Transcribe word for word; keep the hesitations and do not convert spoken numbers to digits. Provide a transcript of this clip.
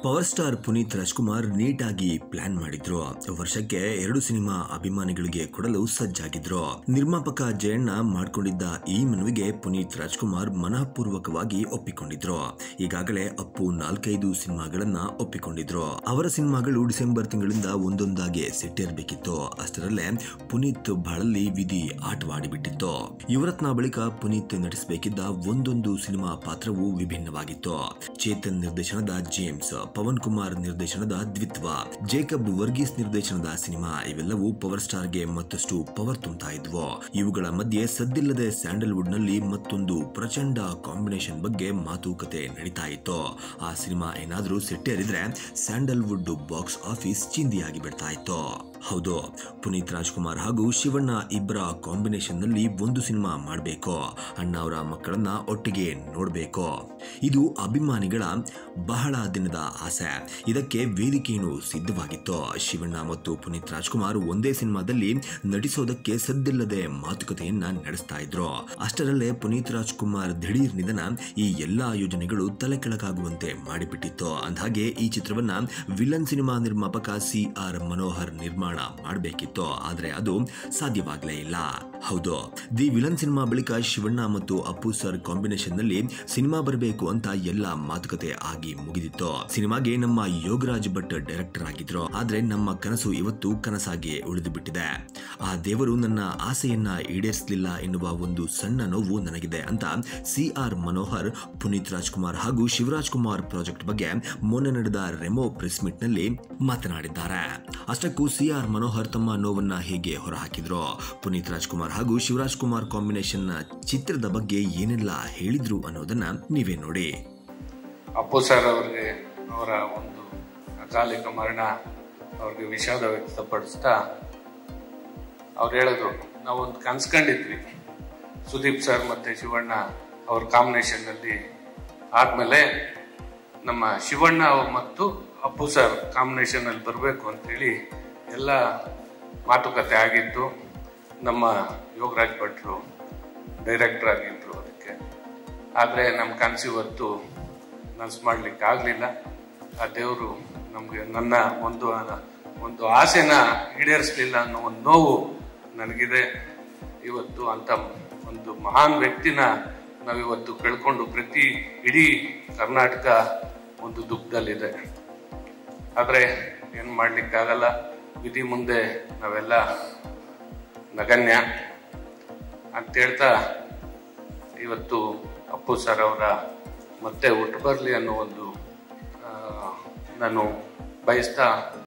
Power star Puneeth Rajkumar ನೀಟಾಗಿ plan ಮಾಡಿದ್ರು. ವರ್ಷಕ್ಕೆ ಎರಡು ಸಿನಿಮಾ ಅಭಿಮಾನಿಗಳಿಗೆ ಕೊಡಲು ಸಜ್ಜಾಗಿದ್ರು. ನಿರ್ಮಾಪಕ ಜಯಣ್ಣ ಮಾಡಿಕೊಂಡಿದ್ದ ಈ ಮನವಿಗೆ ಪುನೀತ್ ರಾಜ್ಕುಮಾರ್ ಮನಃಪೂರ್ವಕವಾಗಿ ಒಪ್ಪಿಕೊಂಡಿದ್ರು. ಈಗಾಗಲೇ ಅಪ್ಪು ನಾಲ್ಕೈದು ಸಿನಿಮಾಗಳನ್ನ ಒಪ್ಪಿಕೊಂಡಿದ್ರು. ಅವರ ಸಿನಿಮಾಗಳು ಡಿಸೆಂಬರ್ ತಿಂಗಳಿಂದ ಒಂದೊಂದಾಗಿ ಸೆಟ್ಟೇರಬೇಕಿತ್ತು. ಅಷ್ಟರಲ್ಲೇ ಪುನೀತ್ ಬಾಳಲ್ಲಿ ವಿಧಿ ಆಟವಾಡಿಬಿಟ್ಟಿತ್ತು. ಯುವರತ್ನ ಬಳಿಕ ಪುನೀತ್ ನಟಿಸಬೇಕಿದ್ದ ಒಂದೊಂದು ಸಿನಿಮಾ ಪಾತ್ರವು ವಿಭಿನ್ನವಾಗಿತ್ತು. ಚೇತನ್ ನಿರ್ದೇಶನದ ಜೇಮ್ಸ್, ಪವನ್ ಕುಮಾರ್ ನಿರ್ದೇಶನದ ದ್ವಿತ್ವ, ಜೇಕಬ್ ವರ್ಗೀಸ್ ನಿರ್ದೇಶನದ ಸಿನಿಮಾ ಇವೆಲ್ಲವೂ ಪವರ್ ಸ್ಟಾರ್ ಗೆ ಮತ್ತಷ್ಟು ಪವರ್ ತುಂಬುತ್ತಾ ಇದ್ವು. ಇವುಗಳ ಮಧ್ಯೆ ಸದ್ದಿಲ್ಲದೆ ಸ್ಯಾಂಡಲ್ವುಡ್ ನಲ್ಲಿ ಮತ್ತೊಂದು ಪ್ರಚಂಡ ಕಾಂಬಿನೇಷನ್ ಬಗ್ಗೆ ಮಾತುಕತೆ ನಡೀತಾ ಇತ್ತು. ಆ ಸಿನಿಮಾ ಏನಾದ್ರೂ ಸೆಟ್ಟೇರಿದ್ರೆ ಸ್ಯಾಂಡಲ್ವುಡ್ ಬಾಕ್ಸ್ ಆಫೀಸ್ ಚಿಂದಿಯಾಗಿ ಬಿಡ್ತಾ ಇತ್ತು. ಹೌದು, ಪುನೀತ್ ರಾಜ್ಕುಮಾರ್ ಹಾಗೂ ಶಿವಣ್ಣ ಇಬ್ಬರ ಕಾಂಬಿನೇಷನ್ ನಲ್ಲಿ ಒಂದು ಸಿನಿಮಾ ಮಾಡಬೇಕು. ಅಣ್ಣ ಅವರ ಮಕ್ಕಳನ್ನ ಒಟ್ಟಿಗೆ ನೋಡಬೇಕು. ಇದು ಅಭಿಮಾನಿಗಳ ಬಹಳ ದಿನದ ಆಸೆ. ಇದಕ್ಕೆ ವೇದಿಕೆಯನ್ನು ಸಿದ್ಧವಾಗಿತ್ತು. ಶಿವಣ್ಣ ಮತ್ತು ಪುನೀತ್ ರಾಜ್ಕುಮಾರ್ ಒಂದೇ ಸಿನಿಮಾದಲ್ಲಿ ನಟಿಸೋದಕ್ಕೆ ಸದ್ದಿಲ್ಲದೆ ಮಾತುಕತೆಯನ್ನ ನಡೆಸ್ತಾ ಇದ್ರು. ಅಷ್ಟರಲ್ಲೇ ಪುನೀತ್ ರಾಜ್ಕುಮಾರ್ ದಿಢೀರ್ ನಿಧನ ಈ ಎಲ್ಲಾ ಯೋಜನೆಗಳು ತಲೆಕೆಳಗಾಗುವಂತೆ ಮಾಡಿಬಿಟ್ಟಿತ್ತು. ಅಂದಹಾಗೆ ಈ ಚಿತ್ರವನ್ನ ವಿಲನ್ ಸಿನಿಮಾ ನಿರ್ಮಾಪಕ ಸಿ ಆರ್ ಮನೋಹರ್ ನಿರ್ಮಾಣ ಮಾಡಬೇಕಿತ್ತು. ಆದ್ರೆ ಅದು ಸಾಧ್ಯವಾಗಲೇ ಇಲ್ಲ. ಹೌದು, ದಿ ವಿಲನ್ ಸಿನಿಮಾ ಬಳಿಕ ಶಿವಣ್ಣ ಮತ್ತು ಅಪ್ಪು ಸರ್ ಕಾಂಬಿನೇಷನ್ ನಲ್ಲಿ ಸಿನಿಮಾ ಬರಬೇಕು ಅಂತ ಎಲ್ಲ ಮಾತುಕತೆ ಆಗಿ ಮುಗಿದಿತ್ತು. ಸಿನಿಮಾಗೆ ನಮ್ಮ ಯೋಗರಾಜ್ ಭಟ್ ಡೈರೆಕ್ಟರ್ ಆಗಿದ್ರು. ಆದ್ರೆ ನಮ್ಮ ಕನಸು ಇವತ್ತು ಕನಸಾಗಿ ಉಳಿದು ಬಿಟ್ಟಿದೆ. ಆ ದೇವರು ನನ್ನ ಆಸೆಯನ್ನ ಈಡೇರಿಸಲಿಲ್ಲ ಎನ್ನುವ ಒಂದು ಸಣ್ಣ ನೋವು ನನಗಿದೆ ಅಂತ ಸಿ ಆರ್ ಮನೋಹರ್ ಪುನೀತ್ ರಾಜ್ಕುಮಾರ್ ಹಾಗೂ ಶಿವರಾಜ್ ಕುಮಾರ್ ಪ್ರಾಜೆಕ್ಟ್ ಬಗ್ಗೆ ಮೊನ್ನೆ ನಡೆದ ರೆಮೋ ಪ್ರೆಸ್ ಮೀಟ್ ನಲ್ಲಿ ಮಾತನಾಡಿದ್ದಾರೆ. ಅಷ್ಟಕ್ಕೂ ಸಿ ಆರ್ ಮನೋಹರ್ ತಮ್ಮ ನೋವನ್ನ ಹೇಗೆ ಹೊರಹಾಕಿದ್ರು, ಪುನೀತ್ ರಾಜ್ಕುಮಾರ್ ಹಾಗೂ ಶಿವರಾಜ್ ಕುಮಾರ್ ಕಾಂಬಿನೇಷನ್ ಚಿತ್ರದ ಬಗ್ಗೆ ಏನೆಲ್ಲ ಹೇಳಿದ್ರು ಅನ್ನೋದನ್ನ ನೀವೇ ನೋಡಿ. ಅಪ್ಪು ಸರ್ ಅವರಿಗೆ ಅವರ ಒಂದು ಅಕಾಲಿಕ ಮರಣ ಅವ್ರಿಗೆ ವಿಷಾದ ವ್ಯಕ್ತಪಡಿಸ್ತಾ ಅವ್ರು ಹೇಳಿದ್ರು, ನಾವೊಂದು ಕನ್ಸ್ಕೊಂಡಿದ್ವಿ ಸುದೀಪ್ ಸರ್ ಮತ್ತೆ ಶಿವಣ್ಣ ಅವ್ರ ಕಾಂಬಿನೇಷನ್ ನಲ್ಲಿ ಆದ್ಮೇಲೆ ನಮ್ಮ ಶಿವಣ್ಣ ಮತ್ತು ಅಪ್ಪು ಸರ್ ಕಾಂಬಿನೇಷನ್ ಅಲ್ಲಿ ಬರಬೇಕು ಅಂತೇಳಿ ಎಲ್ಲ ಮಾತುಕತೆ ಆಗಿತ್ತು. ನಮ್ಮ ಯೋಗರಾಜ್ ಭಟ್ರು ಡೈರೆಕ್ಟರ್ ಆಗಿದ್ರು ಅದಕ್ಕೆ. ಆದರೆ ನಮ್ಮ ಕನಸು ಇವತ್ತು ನನ್ಸು ಮಾಡ್ಲಿಕ್ಕೆ ಆಗಲಿಲ್ಲ. ಆ ದೇವರು ನಮಗೆ ನನ್ನ ಒಂದು ಒಂದು ಆಸೆನ ಈಡೇರಿಸಲಿಲ್ಲ ಅನ್ನೋ ಒಂದು ನೋವು ನನಗಿದೆ. ಇವತ್ತು ಅಂತ ಒಂದು ಮಹಾನ್ ವ್ಯಕ್ತಿನ ನಾವಿವತ್ತು ಕಳ್ಕೊಂಡು ಪ್ರತಿ ಇಡೀ ಕರ್ನಾಟಕ ಒಂದು ದುಃಖದಲ್ಲಿದೆ. ಆದರೆ ಏನು ಮಾಡ್ಲಿಕ್ಕಾಗಲ್ಲ, ವಿಧಿ ಮುಂದೆ ನಾವೆಲ್ಲ ನಗಣ್ಯ ಅಂತ ಹೇಳ್ತಾ ಇವತ್ತು ಅಪ್ಪು ಸರ್ ಅವರ ಮತ್ತೆ ಹುಟ್ಟು ಬರಲಿ ಅನ್ನೋ ಒಂದು ನಾನು ಬಯಸ್ತಾ